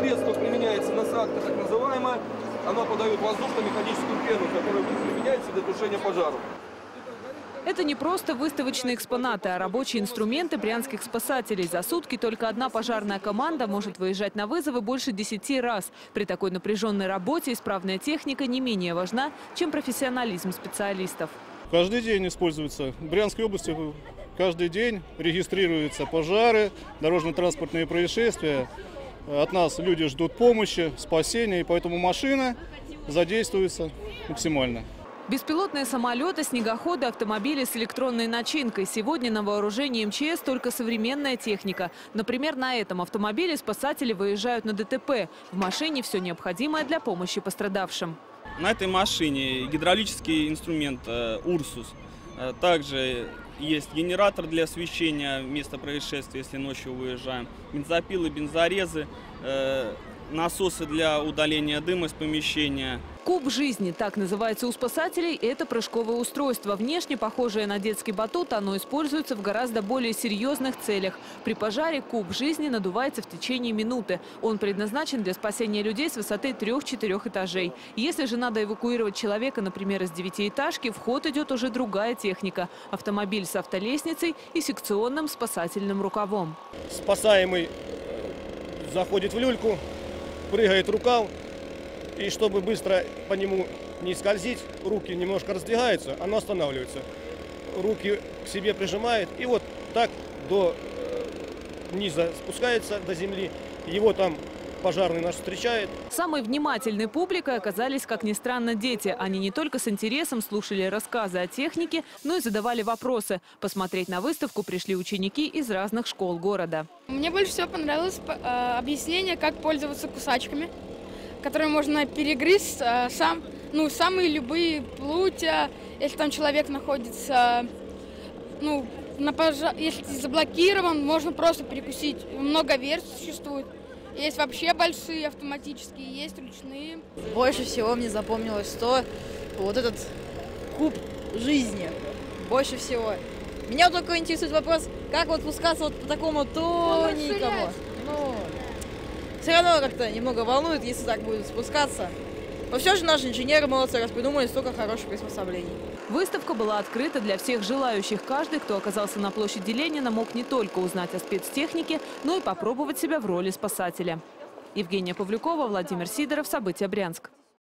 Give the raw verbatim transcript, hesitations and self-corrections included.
средство применяется насадка, так называемая. Она подает воздушно-механическую пену, которая применяется для тушения пожаров. Это не просто выставочные экспонаты, а рабочие инструменты брянских спасателей. За сутки только одна пожарная команда может выезжать на вызовы больше десяти раз. При такой напряженной работе исправная техника не менее важна, чем профессионализм специалистов. Каждый день используется. В Брянской области каждый день регистрируются пожары, дорожно-транспортные происшествия. От нас люди ждут помощи, спасения, и поэтому машина задействуется максимально. Беспилотные самолеты, снегоходы, автомобили с электронной начинкой. Сегодня на вооружении МЧС только современная техника. Например, на этом автомобиле спасатели выезжают на ДТП. В машине все необходимое для помощи пострадавшим. На этой машине гидравлический инструмент «Урсус». Также есть генератор для освещения места происшествия, если ночью выезжаем. Бензопилы, бензорезы, насосы для удаления дыма из помещения. Куб жизни, так называется у спасателей, это прыжковое устройство. Внешне похожее на детский батут, оно используется в гораздо более серьезных целях. При пожаре куб жизни надувается в течение минуты. Он предназначен для спасения людей с высоты трех-четырех этажей. Если же надо эвакуировать человека, например, из девятиэтажки, в ход идет уже другая техника. Автомобиль с автолестницей и секционным спасательным рукавом. Спасаемый заходит в люльку, прыгает рукав. И чтобы быстро по нему не скользить, руки немножко раздвигаются, оно останавливается. Руки к себе прижимает и вот так до низа спускается, до земли. Его там пожарный наш встречает. Самой внимательной публикой оказались, как ни странно, дети. Они не только с интересом слушали рассказы о технике, но и задавали вопросы. Посмотреть на выставку пришли ученики из разных школ города. Мне больше всего понравилось объяснение, как пользоваться кусачками, которые можно перегрызть а, сам, ну, самые любые плутья, если там человек находится, ну, на пожар, если заблокирован, можно просто перекусить. Много версий существует. Есть вообще большие автоматические, есть ручные. Больше всего мне запомнилось то, вот этот куб жизни. Больше всего. Меня только интересует вопрос, как вот спускаться вот по такому тоненькому. Ну, все равно как-то немного волнует, если так будет спускаться. Но все же наши инженеры молодцы, раз придумали столько хороших приспособлений. Выставка была открыта для всех желающих. Каждый, кто оказался на площади Ленина, мог не только узнать о спецтехнике, но и попробовать себя в роли спасателя. Евгения Павлюкова, Владимир Сидоров. События Брянск.